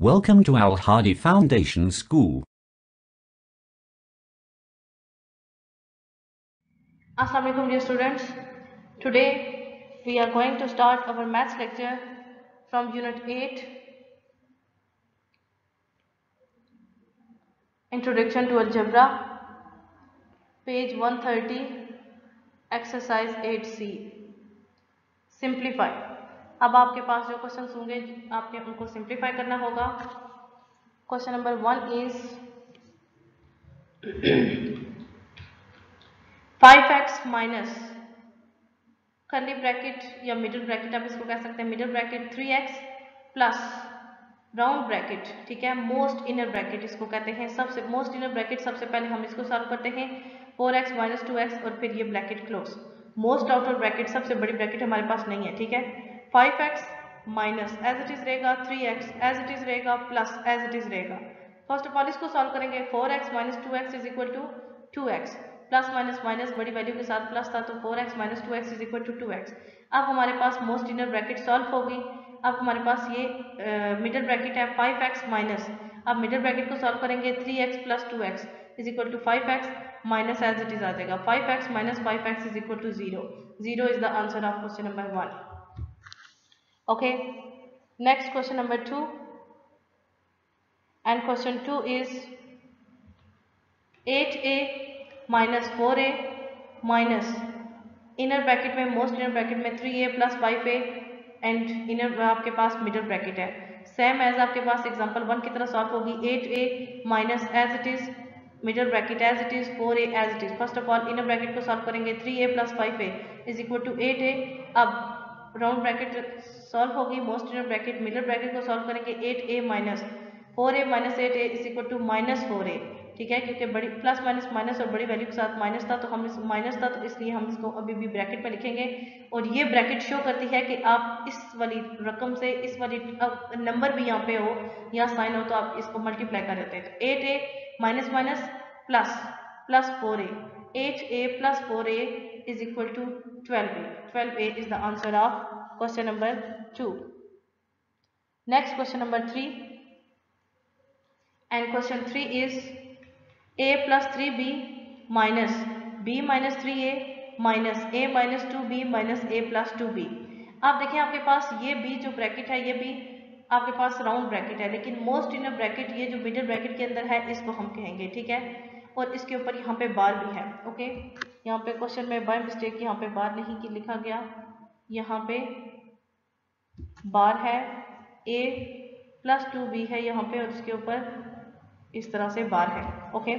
Welcome to Al Hadi Foundation School. Assalamu alaikum dear students. Today we are going to start our maths lecture from unit 8, Introduction to Algebra, page 130, exercise 8C. Simplify. अब आपके पास जो questions होंगे आपने उनको simplify करना होगा. Question number 1 is 5x minus curly bracket या middle bracket, आप इसको कह सकते हैं middle bracket 3x plus round bracket, ठीक है, मोस्ट इनर ब्रैकेट इसको कहते हैं. सबसे मोस्ट इनर ब्रैकेट सबसे पहले हम इसको सॉल्व करते हैं 4x माइनस 2x और फिर ये bracket close. Most outer bracket सबसे बड़ी ब्रैकेट हमारे पास नहीं है, ठीक है. 5x minus as it is रहेगा 3x एज इट इज रहेगा प्लस एज इट इज रहेगा. फर्स्ट ऑफ ऑल इसको सॉल्व करेंगे 4x minus 2x is equal to 2x, plus minus minus बड़ी वैल्यू के साथ प्लस था तो 4x minus 2x is equal to 2x. अब हमारे पास मोस्ट इनर ब्रैकेट सॉल्व होगी. अब हमारे पास ये मिडिल ब्रैकेट है 5x माइनस, अब मिडिल ब्रैकेट को सॉल्व करेंगे 3x plus 2x is equal to 5x minus as it is आ जाएगा 5x minus 5x is equal to 0. 0 is the answer of question number 1. Okay, next question number 2 and question 2 is 8a minus 4a minus inner bracket में most inner bracket में 3a plus 5a and inner आपके पास middle bracket है. Same as आपके पास example 1 की तरह solve होगी 8a minus as it is middle bracket as it is 4a as it is. First of all inner bracket को सॉल्व करेंगे 3a plus 5a is equal to 8a. अब round bracket solve होगी most inner bracket middle bracket को solve करेंगे 8a minus 4a minus 8a is equal to minus 4a, ठीक है, क्योंकि बड़ी प्लस माइनस माइनस और बड़ी वैल्यू के साथ माइनस था तो हम इस माइनस था तो इसलिए हम इसको अभी भी ब्रैकेट में लिखेंगे. और ये ब्रैकेट शो करती है कि आप इस वाली रकम से इस वाली नंबर भी यहाँ पे हो या साइन हो तो आप इसको मल्टीप्लाई कर देते हैं. तो 8a minus minus plus plus 4a, 8a plus 4a is equal to 12a. 12a is the answer of question number 2. Next question number 3 and question 3 is a plus 3b minus b minus 3a minus a minus 2b minus a plus 2b. आप देखें आपके पास ये b जो bracket है ये भी आपके पास round bracket है, लेकिन मोस्ट इनर ब्रैकेट ये जो मिडिल ब्रैकेट के अंदर है इसको हम कहेंगे, ठीक है, और इसके ऊपर यहाँ पे बार भी है. ओके, यहाँ पे क्वेश्चन में बाय मिस्टेक यहाँ पे बार नहीं की लिखा गया, यहाँ पे बार है a प्लस 2b है यहाँ पे और इसके ऊपर इस तरह से बार है. Okay,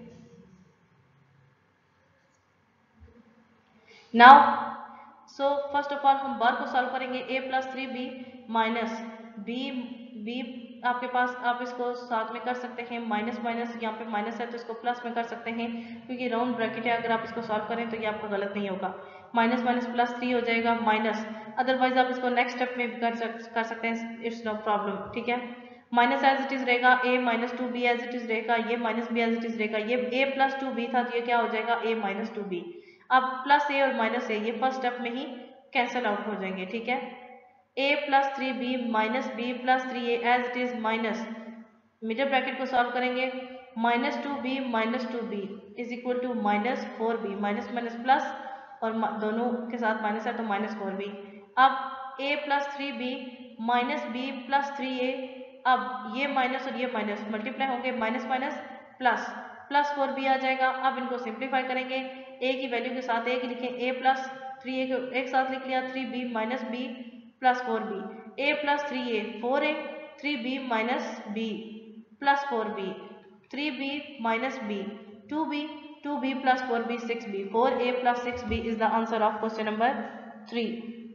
now so first of all हम बार को सॉल्व करेंगे a plus 3b minus b आपके पास आप इसको साथ में कर सकते हैं माइनस माइनस, यहाँ पे माइनस है तो इसको प्लस में कर सकते हैं क्योंकि राउंड ब्रैकेट है. अगर आप इसको सॉल्व करें तो ये आपका गलत नहीं होगा. माइनस माइनस प्लस 3 हो जाएगा माइनस, अदरवाइज आप इसको नेक्स्ट स्टेप में भी कर सकते हैं, इट्स नो प्रॉब्लम, ठीक है. माइनस एज इट इज रहेगा a minus 2b as it is रहेगा, ये minus b as it is रहेगा, ये a प्लस 2b था तो ये क्या हो जाएगा a माइनस 2b. अब प्लस a और माइनस a ये फर्स्ट स्टेप में ही कैंसिल आउट हो जाएंगे, ठीक है. a plus 3b minus b plus 3a as it is minus middle bracket को सॉल्व करेंगे minus 2b minus 2b is equal to minus 4b, minus minus plus और दोनों के साथ माइनस है तो माइनस 4b. अब a plus 3b minus b plus 3a, अब ये माइनस और ये माइनस मल्टीप्लाई होंगे minus minus plus plus 4b आ जाएगा. अब इनको सिंप्लीफाई करेंगे a की वैल्यू के साथ a की लिखें a प्लस 3a को एक साथ लिख लिया 3b minus b plus 4b, a plus 3a 4a 3b minus b plus 4b 3b minus b 2b plus 4b 6b 4a plus 6b is the answer of question number 3.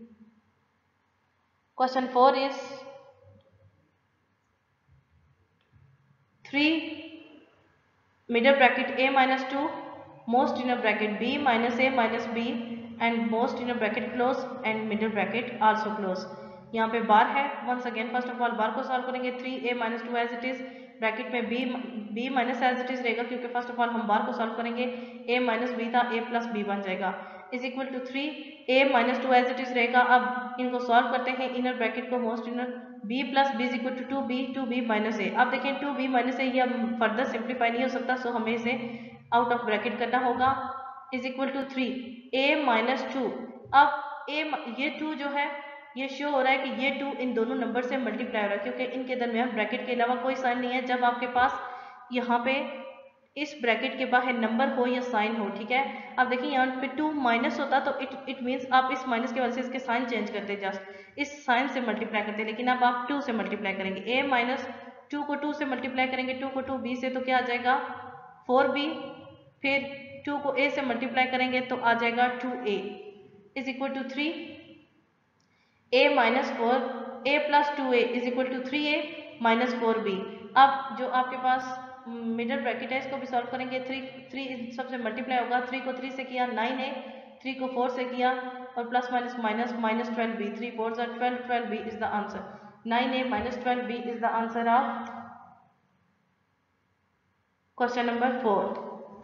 Question 4 is 3 middle bracket a minus 2 most inner bracket b minus a minus b and most inner bracket close and middle bracket also close. यहाँ पे बार है. once again first of all बार को solve करेंगे 3a minus 2 as it is bracket में b minus as it is रहेगा क्योंकि first of all हम bar को सॉल्व करेंगे a माइनस b था a प्लस b बन जाएगा. Is equal to 3a minus 2 as it is रहेगा। अब इनको सॉल्व करते हैं, इनर ब्रैकेट को most inner b plus b is equal to 2b minus a। अब देखें 2b माइनस a ये फर्दर सिंप्लीफाई नहीं हो सकता, सो हमें इसे आउट ऑफ ब्रैकेट करना होगा। Is equal to 3a minus 2। अब ये 2 जो है ये शो हो रहा है कि ये 2 इन दोनों नंबर से मल्टीप्लाई हो रहा है, क्योंकि इनके दरमियान ब्रैकेट के अलावा कोई साइन नहीं है। जब आपके पास यहाँ पे इस ब्रैकेट के बाहर नंबर हो या साइन हो, ठीक है। अब देखिए यहाँ पे 2 माइनस होता तो इट मीन्स आप इस माइनस की वजह से इसके साइन चेंज करते, जस्ट इस साइन से मल्टीप्लाई करते, लेकिन अब आप 2 से मल्टीप्लाई करेंगे। a माइनस 2 को 2 से मल्टीप्लाई करेंगे, 2 को 2b से तो क्या आ जाएगा 4b, फिर 2 को a से मल्टीप्लाई करेंगे तो आ जाएगा 2a is equal to 3a minus 4a plus 2a is equal to 3a minus 4b। अब जो आपके पास मिडल ब्रैकेट है इसको भी सॉल्व करेंगे। 3 सबसे मल्टीप्लाई होगा, 3 को 3 से किया 9a, 3 को 4 से किया और plus minus minus minus 12b, 3 4 12, 12b is the answer. 9a minus 12b is the answer of question number 4।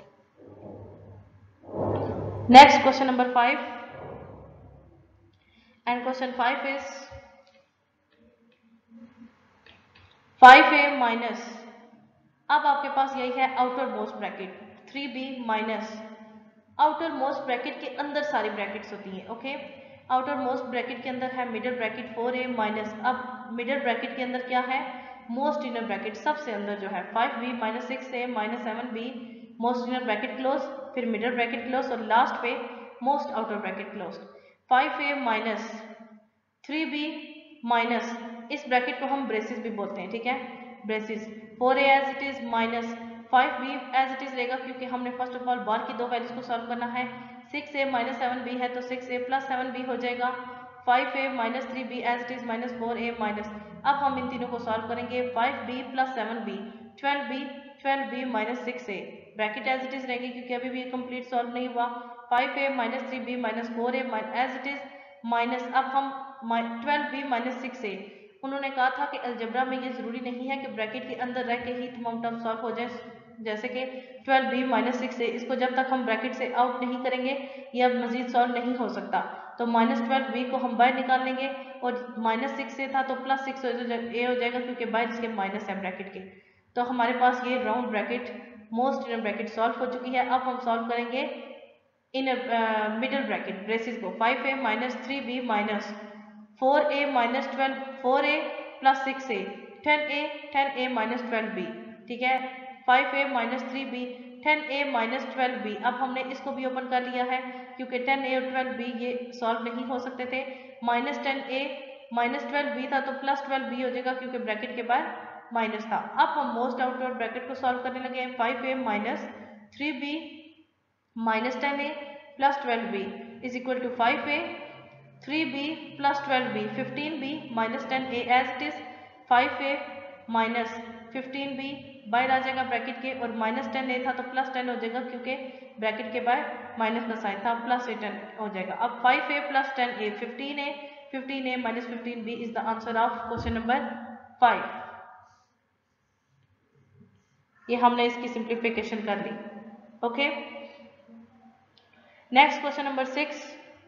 Next question number 5 and question 5 is 5a minus, अब आपके पास यही है outer most bracket 3b minus, outer most bracket के अंदर सारी brackets होती हैं, ओके। आउटर मोस्ट ब्रैकेट के अंदर है मिडल ब्रैकेट 4a माइनस, अब मिडल ब्रैकेट के अंदर क्या है मोस्ट इनर ब्रैकेट, सबसे अंदर जो है 5b minus 6a minus 7b, most inner bracket close, फिर मिडल ब्रैकेट क्लोज और लास्ट पे most outer bracket close. 5a minus 3b minus, इस ब्रैकेट को हम ब्रेसिस भी बोलते हैं, ठीक है, braces. 4a as it is minus 5b as it is रहेगा, क्योंकि हमने फर्स्ट ऑफ ऑल बार की दो वैल्यूज को सॉल्व करना है। 6a माइनस 7b है तो 6a प्लस 7b हो जाएगा। 5a minus 3b as it is minus 4a minus, अब हम इन तीनों को सॉल्व करेंगे। 5b plus 7b 12b minus 6a, bracket as it is रहेगी क्योंकि अभी भी ये कंप्लीट सॉल्व नहीं हुआ। 5a minus 3b minus 4a as it is minus, अब हम 12b माइनस 6a, उन्होंने कहा था कि अलजेब्रा में ये जरूरी नहीं है कि ब्रैकेट के अंदर रह के ही तमाम टर्म सॉल्व हो जाए, जैसे कि 12b माइनस 6a, इसको जब तक हम ब्रैकेट से आउट नहीं करेंगे यह मजीद सॉल्व नहीं हो सकता। तो माइनस 12b को हम बाहर निकाल लेंगे और माइनस 6a था तो प्लस 6a हो जाएगा, क्योंकि बाहर इसके माइनस है ब्रैकेट के। तो हमारे पास ये round bracket most inner bracket solve हो चुकी है। अब हम सॉल्व करेंगे इन मिडल ब्रैकेट ब्रेसिस को। 5a minus 3b minus 4a minus 12, 4a plus 6a 10a minus 12b, ठीक है। 5a minus 3b 10a minus 12b, अब हमने इसको भी ओपन कर लिया है क्योंकि 10a और 12b ये सॉल्व नहीं हो सकते थे। माइनस 10a माइनस 12b था तो प्लस 12b हो जाएगा क्योंकि ब्रैकेट के बाद माइनस था। अब हम मोस्ट आउटर ब्रैकेट को सॉल्व करने लगे हैं। 5a minus 3b minus 10a plus 12b is equal to 5a 3b plus 12b 15b minus 10a as it is. 5a minus 15b बाहर आ जाएगा ब्रैकेट के और माइनस 10a था तो प्लस 10 हो जाएगा क्योंकि ब्रैकेट के बाहर माइनस का साइन था, प्लस 10 हो जाएगा। अब 5a plus 10a 15a minus 15b is the answer of question number 5। ये हमने इसकी सिंप्लीफिकेशन कर ली, okay. Next question number 6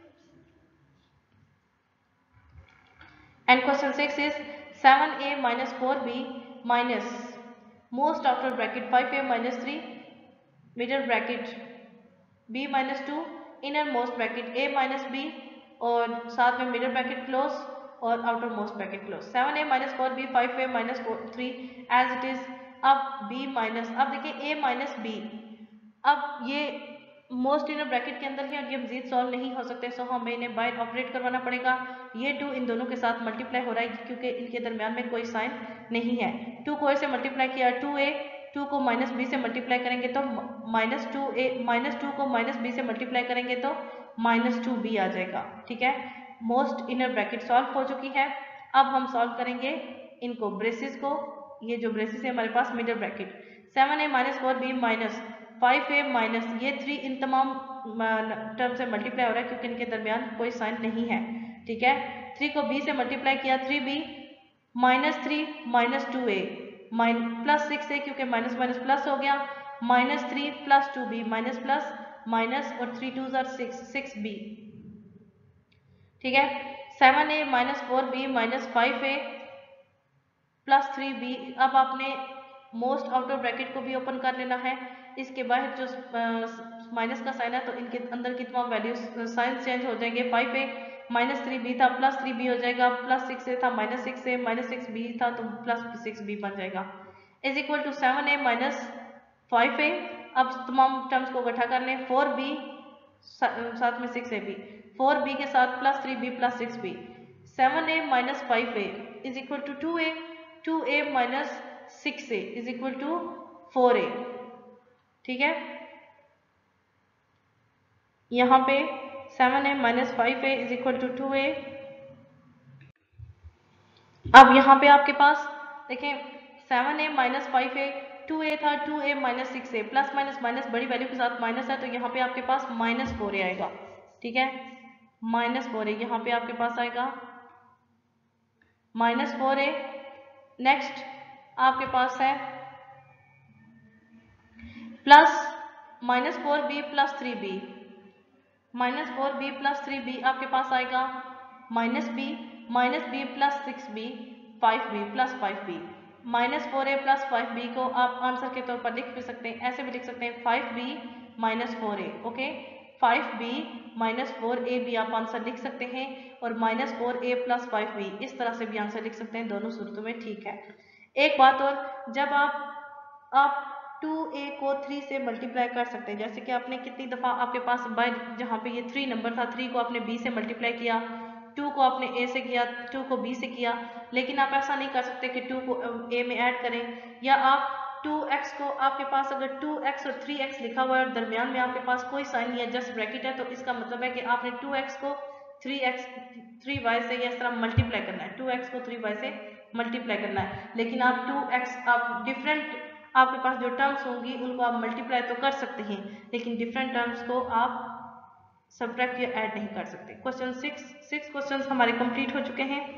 and question 6 is 7a minus 4b minus most outer bracket 5a minus 3 middle bracket b minus 2 innermost bracket a minus b और साथ में middle bracket close और outermost bracket close। 7a minus 4b 5a minus 3 as it is। अब b minus, अब देखिए a minus b, अब ये most inner bracket के अंदर है और ये मजीद सॉल्व नहीं हो सकते, सो हमें इन्हें बाहर ऑपरेट करवाना पड़ेगा। ये 2 इन दोनों के साथ मल्टीप्लाई हो रहा है क्योंकि इनके दरमियान में कोई साइन नहीं है। 2 को a से मल्टीप्लाई किया 2a, 2 को माइनस b से मल्टीप्लाई करेंगे तो माइनस 2a, माइनस 2 को माइनस b से मल्टीप्लाई करेंगे तो माइनस 2b आ जाएगा, ठीक है। मोस्ट इनर ब्रैकेट सॉल्व हो चुकी है। अब हम सॉल्व करेंगे इनको ब्रेसिस को। ये जो ब्रेसिस है हमारे पास middle bracket 7a minus 4b minus 5a minus, ये 3 इन तमाम टर्म से मल्टीप्लाई हो रहा है क्योंकि इनके दरमियान कोई साइन नहीं है, ठीक है। 3 को b से मल्टीप्लाई किया 3b minus 3 minus 2a plus 6a क्योंकि माइनस माइनस प्लस हो गया, minus 3 plus 2b minus plus minus और 3 2 ज़ार 6b, ठीक है। 7a minus 4b minus 5a plus 3b। अब आपने मोस्ट आउटर ब्रैकेट को भी ओपन कर लेना है, इसके बाहर जो माइनस का साइन है तो इनके अंदर की तमाम वैल्यूज साइन चेंज हो जाएंगे। 5a माइनस 3b था प्लस 3b हो जाएगा, प्लस 6a था माइनस 6a, माइनस 6b था तो प्लस 6b बन जाएगा, is equal to 7a minus 5a। अब तमाम टर्म्स को इकट्ठा कर लें, 4b साथ में 6ab, 4b के साथ plus 3b plus 6b, 7a minus 5a is equal to 2a, 2a minus 6a is equal to 4a, ठीक है। यहाँ पे 7a minus 5a is equal to 2a। अब यहाँ पे आपके पास देखें 7a माइनस 5a 2a था, 2a minus 6a, plus minus minus बड़ी वैल्यू के साथ माइनस है तो यहाँ पे आपके पास माइनस 4a आएगा, ठीक है। माइनस 4a यहाँ पे आपके पास आएगा माइनस 4a। नेक्स्ट आपके पास है plus minus 4b plus 3b, minus 4b plus 3b आपके पास आएगा minus b plus 6b 5b plus 5b, minus 4a plus 5b को आप आंसर के तौर पर लिख भी सकते हैं, ऐसे भी लिख सकते हैं 5b minus 4a, okay. 5b minus 4a भी आप आंसर लिख सकते हैं और माइनस 4a प्लस 5b इस तरह से भी आंसर लिख सकते हैं, दोनों सूरतों में ठीक है। एक बात और, जब आप 2a को 3 से मल्टीप्लाई कर सकते हैं, जैसे कि आपने कितनी दफ़ा आपके पास बाय जहाँ पे ये 3 नंबर था, 3 को आपने b से मल्टीप्लाई किया, 2 को आपने a से किया, 2 को b से किया, लेकिन आप ऐसा नहीं कर सकते कि 2 को a में ऐड करें, या आप 2x को आपके पास अगर 2x और 3x लिखा हुआ है और दरमियान में आपके पास कोई साइन नहीं है, जस्ट ब्रैकेट है, तो इसका मतलब है कि आपने 2x को 3y से या इस तरह मल्टीप्लाई करना है, 2x को 3y से मल्टीप्लाई करना है। लेकिन आप 2x आप डिफरेंट आपके पास जो टर्म्स होंगी उनको आप मल्टीप्लाई तो कर सकते हैं, लेकिन डिफरेंट टर्म्स को आप सब्ट्रैक्ट या ऐड नहीं कर सकते। क्वेश्चन 6 क्वेश्चंस हमारे कंप्लीट हो चुके हैं।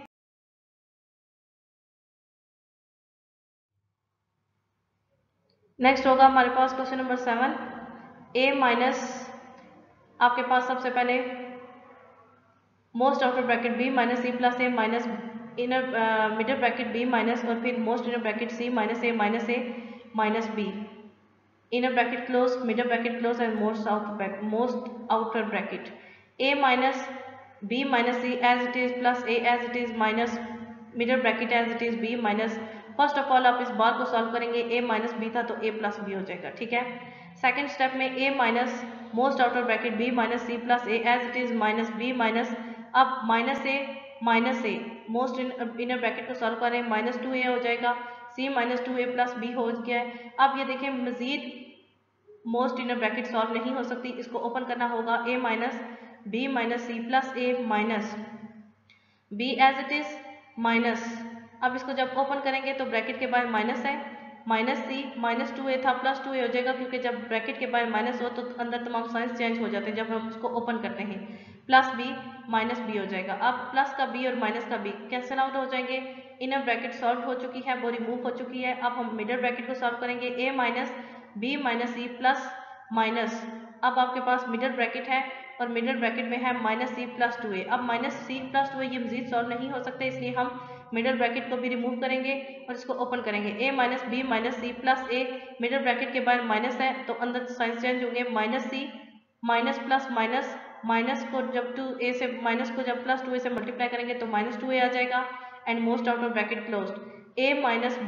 नेक्स्ट होगा हमारे पास क्वेश्चन नंबर 7, a माइनस आपके पास सबसे पहले most outer bracket b minus c plus a minus inner middle bracket b minus और फिर most inner bracket c minus a minus b, inner bracket close, middle bracket close and most outer bracket, a minus b minus c as it is plus a as it is minus middle bracket as it is b minus, first of all आप इस बार को solve करेंगे, a minus b था तो a plus b हो जाएगा, ठीक है। सेकंड स्टेप में a minus most outer bracket b minus c plus a as it is minus b minus, अब minus a most inner bracket को सॉल्व करें, माइनस 2a हो जाएगा, c minus 2a plus b हो गया है। अब ये देखें मजीद मोस्ट इनर ब्रैकेट सॉल्व नहीं हो सकती, इसको ओपन करना होगा, a minus b minus c plus a minus b as it is minus, अब इसको जब ओपन करेंगे तो ब्रैकेट के बाहर माइनस है, माइनस c माइनस 2a था प्लस 2a हो जाएगा, क्योंकि जब ब्रैकेट के बाहर माइनस हो तो अंदर तमाम साइंस चेंज हो जाते हैं जब हम उसको ओपन करते हैं, प्लस b माइनस b हो जाएगा। अब प्लस का b और माइनस का b कैंसिल आउट हो जाएंगे, इनर ब्रैकेट सॉल्व हो चुकी है, वो रिमूव हो चुकी है। अब हम मिडल ब्रैकेट को सॉल्व करेंगे, a minus b minus c plus minus, अब आपके पास मिडल ब्रैकेट है और मिडल ब्रैकेट में है माइनस c प्लस 2a, अब माइनस c प्लस 2a ये मजीद सॉल्व नहीं हो सकते, इसलिए हम मिडल ब्रैकेट को भी रिमूव करेंगे और इसको ओपन करेंगे, a minus b minus c plus a, middle bracket के बाहर माइनस है तो अंदर साइंस चेंज होंगे, minus c minus plus minus, minus को जब 2a से माइनस को जब प्लस 2a से मल्टीप्लाई करेंगे तो माइनस 2a आ जाएगा, and most outer bracket closed, a minus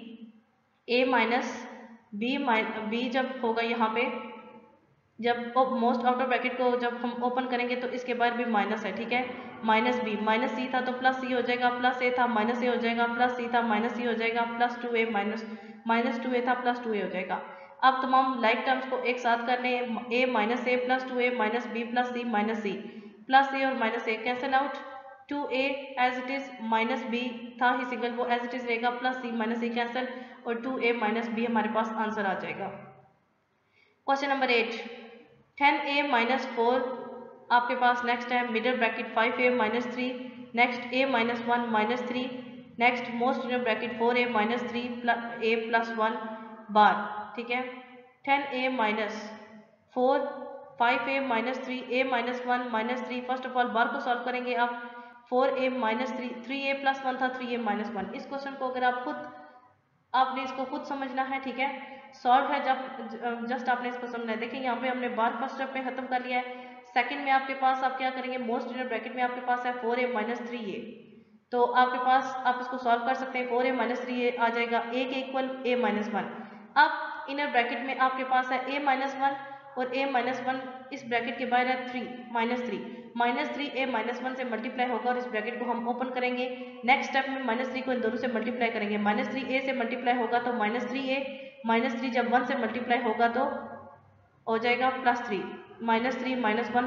b जब होगा यहाँ पे, जब मोस्ट आउटर ब्रैकेट को जब हम ओपन करेंगे तो इसके बाद भी माइनस है, ठीक है, माइनस b माइनस c था तो प्लस c हो जाएगा, प्लस a था माइनस a हो जाएगा, प्लस c था माइनस c हो जाएगा, प्लस 2a माइनस 2a था प्लस 2a हो जाएगा। अब तमाम लाइक टर्म्स को एक साथ कर लें, a minus a plus 2a minus b plus c minus c, plus a और minus a cancel out, 2a as it is minus b था ही सिंगल, वो एज इट इज रहेगा, plus c minus c cancel और 2a minus b हमारे पास answer आ जाएगा। Question number 8, 10a minus 4 आपके पास नेक्स्ट है middle bracket 5a minus 3, next a minus 1 minus 3, next most inner bracket 4a minus 3 a plus 1 bar, ठीक है। 10a minus 4 5a minus 3a minus 1 minus 3। First of all bar को solve करेंगे आप। 4a minus 3a plus 1 था 3a minus 1। इस question को अगर आप खुद आपने इसको खुद समझना है, ठीक है, सॉल्व है जब जस्ट आपने इसको समझना है। देखिए यहाँ पे हमने बार फर्स्ट स्टेप में खत्म कर लिया है। सेकंड में आपके पास आप क्या करेंगे, मोस्ट इनर ब्रैकेट में आपके पास है 4a माइनस 3a, तो आपके पास आप इसको सॉल्व कर सकते हैं। 4a माइनस 3a आ जाएगा a के इक्वल a माइनस 1। अब इनर ब्रैकेट में आपके पास है a माइनस 1 और a माइनस 1 इस ब्रैकेट के बाहर है 3 माइनस 3 a माइनस 1 से मल्टीप्लाई होगा और इस ब्रैकेट को हम ओपन करेंगे। नेक्स्ट स्टेप में माइनस 3 को इन दोनों से मल्टीप्लाई करेंगे। माइनस 3a से मल्टीप्लाई होगा तो माइनस 3a, माइनस 3 जब 1 से मल्टीप्लाई होगा तो हो जाएगा plus 3। Minus 3 minus 1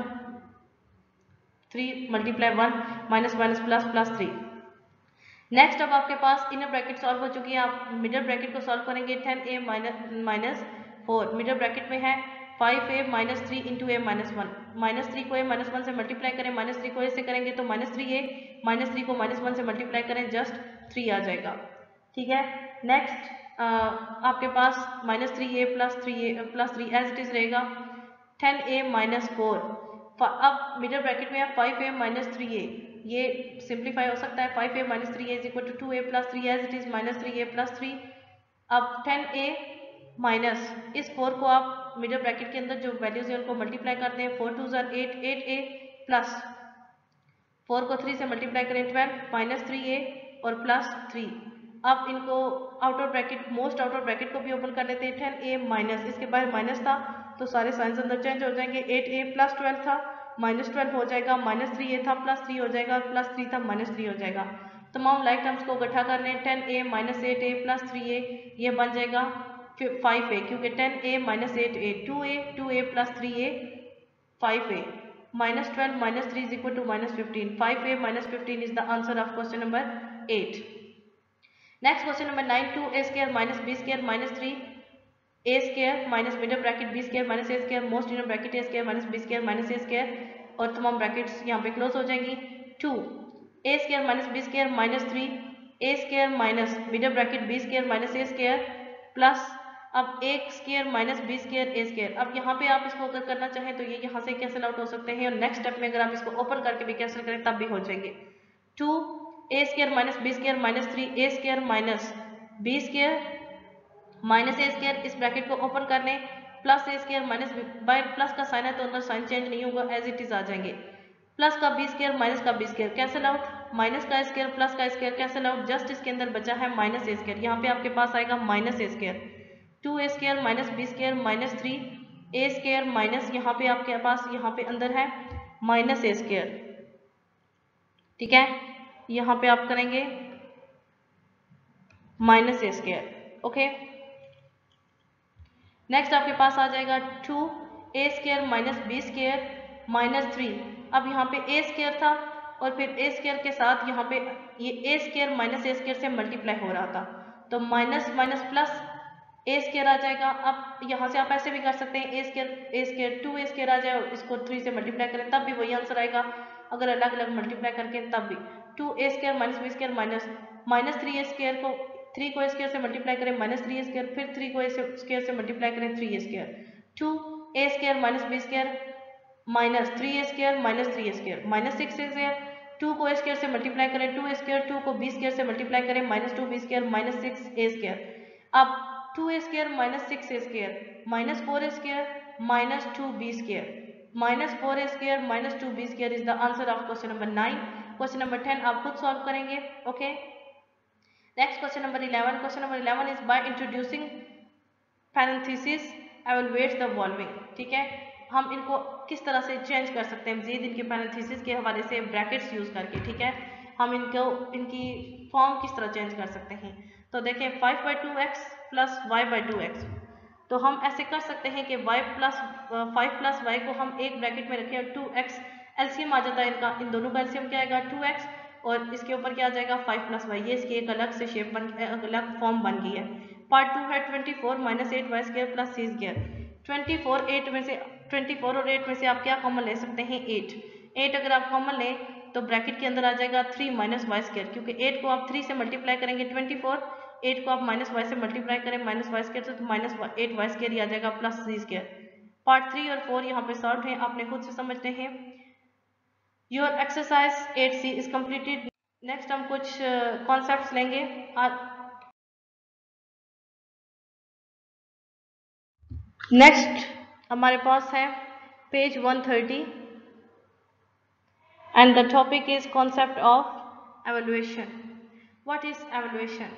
3 multiply 1 minus minus plus plus 3। Next अब आपके पास इनर ब्रैकेट सॉल्व हो चुकी है। आप मिडल ब्रैकेट को सॉल्व करेंगे। 10a माइनस 4 मिडल ब्रैकेट में है 5a minus 3 into a minus 1। Minus 3 को a माइनस 1 से मल्टीप्लाई करें, माइनस 3 को a से करेंगे तो माइनस 3a, माइनस 3 को माइनस 1 से मल्टीप्लाई करें जस्ट 3 आ जाएगा, ठीक है। नेक्स्ट आपके पास minus 3a plus 3 as it is रहेगा। 10a माइनस 4 अब मिडल ब्रैकेट में है 5a माइनस 3a, ये सिंप्लीफाई हो सकता है। 5a minus 3a is equal to 2a plus 3 as it is minus 3a plus 3। अब 10a माइनस इस 4 को आप मिडल ब्रैकेट के अंदर जो वैल्यूज है उनको मल्टीप्लाई करते हैं। 4 2 ज़र 8, 8a प्लस 4 को 3 से मल्टीप्लाई करें 12 माइनस 3a और प्लस 3। अब इनको outer bracket most outer bracket को भी ओपन कर लेते हैं। 10a माइनस इसके बाहर माइनस था तो सारे साइंस अंदर चेंज हो जाएंगे। 8a प्लस 12 था माइनस 12 हो जाएगा, माइनस 3a था प्लस 3 हो जाएगा, प्लस 3 था माइनस 3 हो जाएगा। तमाम लाइक टर्म्स को इकट्ठा कर लें। 10a minus 8a plus 3a ये बन जाएगा 5a, क्योंकि 10a minus 8a 2a plus 3a 5a minus 12 minus 3 is equal to minus 15। 5a minus 15 is the answer of question number 8। Next question number 9 2a square minus b square minus 3a square minus middle bracket b square minus a square most inner bracket a square minus b square minus a square और तमाम brackets यहाँ पे close हो जाएंगी। 2a square minus b square minus 3a square minus middle bracket b square minus a square plus अब a square minus b square a square. अब यहाँ पे आप इसको अगर करना चाहें तो ये यहाँ से कैंसिल आउट हो सकते हैं और नेक्स्ट स्टेप में अगर आप इसको ओपन करके भी कैंसिल करें तब भी हो जाएंगे। 2a square minus b square minus 3a square minus b square minus a square इस ब्रैकेट को ओपन कर लें plus a square minus by plus का साइन है तो अंदर साइन चेंज नहीं होगा, एज इट इज आ जाएंगे। प्लस का b स्क्वायर माइनस का b square cancel out, minus का स्क्वायर प्लस का स्क्वायर कैंसिल आउट, जस्ट इसके अंदर बचा है माइनस a स्क्वायर। यहाँ पे आपके पास आएगा minus a square. 2a square minus b square minus 3a square minus यहाँ पे आपके पास यहाँ पे अंदर है माइनस a स्क्वायर, ठीक है। यहाँ पे आप करेंगे minus a square, okay. Next आपके पास आ जाएगा 2a square minus b square minus 3। अब यहाँ पे a स्क्वायर था और फिर a स्क्वायर के साथ यहाँ पे ये a square minus a square से मल्टीप्लाई हो रहा था तो minus minus plus a square आ जाएगा। अब यहाँ से आप ऐसे भी कर सकते हैं a स्क्वायर 2a स्क्वायर आ जाए और इसको 3 से मल्टीप्लाई करें तब भी वही आंसर आएगा, अगर अलग अलग मल्टीप्लाई करके तब भी। 2a square minus b square minus 3a square को 3 को स्क्वायर से मल्टीप्लाई करें माइनस 3a स्क्वायर, फिर 3 को स्क्वायर से मल्टीप्लाई करें 3a square. 2a square minus b square minus 3a square minus 3a square minus 6a square. 2 को square से मल्टीप्लाई करें 2a स्क्वायर, 2 को b स्क्वायर से मल्टीप्लाई करें minus 2b square minus 6a square. अब 2a square minus 6a square minus 4a square minus 2b square minus 4a square minus 2b square is the answer of question number 9। Question number 10 आप खुद solve करेंगे, okay. Next question number 11। Question number 11 is by introducing parenthesis evaluate the following, ठीक है। हम इनको किस तरह से चेंज कर सकते हैं मजीद इनके पैरेंथेसिस के हवाले से ब्रैकेट्स यूज करके, ठीक है। हम इनकी फॉर्म किस तरह चेंज कर सकते हैं। तो देखें 5/2x प्लस y/2x, तो हम ऐसे कर सकते हैं कि y प्लस 5 प्लस वाई को हम एक ब्रैकेट में रखें और 2x एलसीएम आ जाता है इनका, इन दोनों का एलसीएम क्या आएगा 2x और इसके ऊपर क्या आ जाएगा 5 प्लस वाई। ये इसकी एक अलग से शेप अलग फॉर्म बन गई है। पार्ट 2 है 24 minus 8y square plus c square. 24 और 8 में से आप क्या कॉमन ले सकते हैं 8 अगर आप कॉमन लें तो ब्रैकेट के अंदर आ जाएगा 3 माइनस वाई स्क्वायर, क्योंकि 8 को आप 3 से मल्टीप्लाई करेंगे 24, 8 को आप माइनस वाई से मल्टीप्लाई करें माइनस वाई स्क्वायर से तो माइनस 8y स्क्वायर ही आ जाएगा प्लस c स्क्वायर। पार्ट 3 और 4 यहाँ पे सॉल्व हैं, आपने खुद से समझने हैं। Your exercise 8C is completed. Next हम कुछ कॉन्सेप्ट्स लेंगे। नेक्स्ट हमारे पास है page 130 and the topic is concept of evaluation. What is evaluation?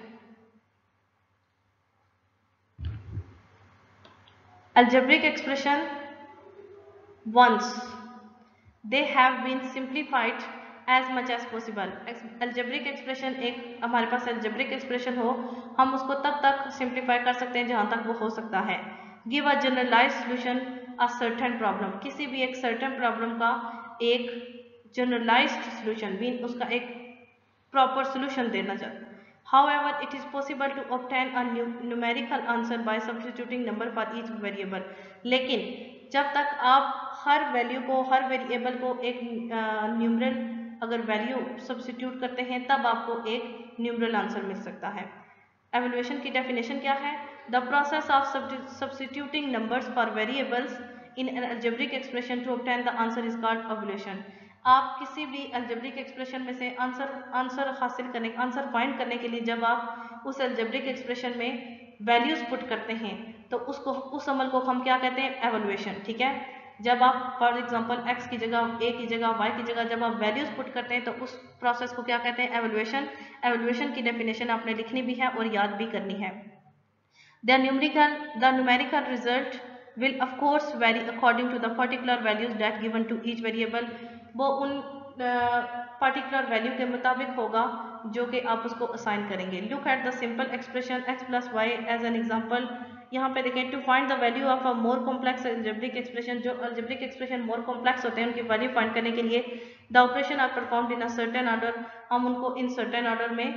Algebraic expression once they have been simplified as much as possible. Algebraic expression एक हमारे पास algebraic expression हो, हम उसको तब तक simplify कर सकते हैं जहाँ तक वो हो सकता है। Give a generalized solution a certain problem. किसी भी एक certain problem का एक जनरलाइज्ड सोल्यूशन मीन उसका एक प्रॉपर सोल्यूशन देना चाहते हैं। However, it is possible to obtain a numerical answer by substituting number for each variable. लेकिन जब तक आप हर वैल्यू को, हर वेरिएबल को एक न्यूमरल अगर वैल्यू सब्स्टिट्यूट करते हैं तब आपको एक न्यूमरल आंसर मिल सकता है। एवल्यूएशन की डेफिनेशन क्या है? The process of substituting numbers for variables in an algebraic expression to obtain the answer is called evaluation. आप किसी भी algebraic expression में से आंसर हासिल करने, आंसर फाइंड करने के लिए जब आप उस algebraic expression में वैल्यूज पुट करते हैं तो उसको, उस अमल को हम क्या कहते हैं? एवल्यूएशन। ठीक है, जब आप फॉर एग्जांपल x की जगह, a की जगह, y की जगह जब आप वैल्यूज पुट करते हैं तो उस प्रोसेस को क्या कहते हैं? एवल्यूएशन। एवल्यूएशन की डेफिनेशन आपने लिखनी भी है और याद भी करनी है। The numerical result will of course vary according to the particular values that given to each variable. वो उन particular value के मुताबिक होगा जो कि आप उसको assign करेंगे। Look at the simple expression x plus y as an example. यहाँ पे देखें, to find the value of a more complex algebraic expression, जो algebraic expression more complex होते हैं उनकी value find करने के लिए the operation are performed in a certain order, हम उनको in certain order में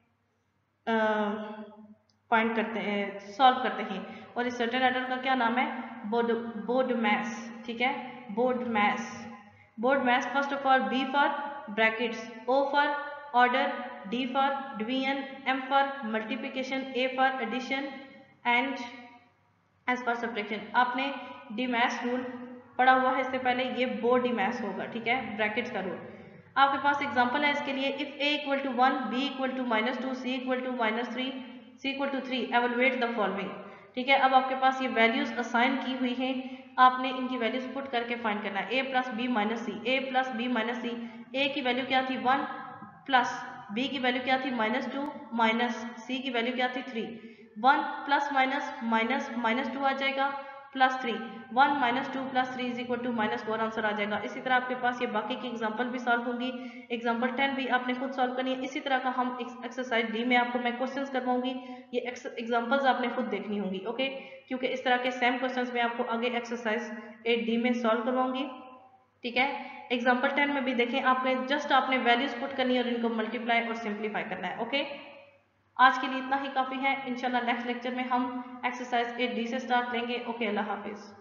फाइंड करते हैं, सॉल्व करते हैं। और इस सर्टेन ऑर्डर का क्या नाम है? बोर्डमैस। ठीक है, BODMAS. BODMAS first of all B for brackets, O for order, D for division, M for multiplication, A for addition and S for subtraction. आपने डीमैस रूल पढ़ा हुआ है इससे पहले, ये बोर्डमैस होगा। ठीक है, ब्रैकेट्स का रूल। आपके पास एग्जांपल है इसके लिए, if a equal to 1, b equal to -2, c equal to -3, c equal to 3, evaluate the following. ठीक है, अब आपके पास ये वैल्यूज असाइन की हुई हैं, आपने इनकी वैल्यूज पुट करके फाइंड करना है। a plus B minus C, a plus B minus C, a की वैल्यू क्या थी? 1 प्लस b की वैल्यू क्या थी? -2 माइनस c की वैल्यू क्या थी? 3। 1 प्लस माइनस माइनस -2 आ जाएगा प्लस 3, 1 - 2 + 3 = -4 आंसर आ जाएगा। इसी तरह आपके पास ये बाकी की एग्जांपल भी सॉल्व होंगी। एग्जांपल 10 भी आपने खुद सॉल्व करनी है। इसी तरह का हम एक्सरसाइज डी में आपको मैं क्वेश्चंस करवाऊंगी, ये एग्जांपल्स आपने खुद देखनी होंगी। ओके, क्योंकि इस तरह के सेम क्वेश्चंस मैं आपको आगे एक्सरसाइज 8D में सॉल्व करवाऊंगी। ठीक है, एग्जाम्पल 10 में भी देखें, आपने वैल्यूज पुट करनी है और इनको मल्टीप्लाई और सिंप्लीफाई करना है। ओके, आज के लिए इतना ही काफ़ी है। इंशाल्लाह नेक्स्ट लेक्चर में हम एक्सरसाइज 8D से स्टार्ट लेंगे। ओके, अल्लाह हाफिज़।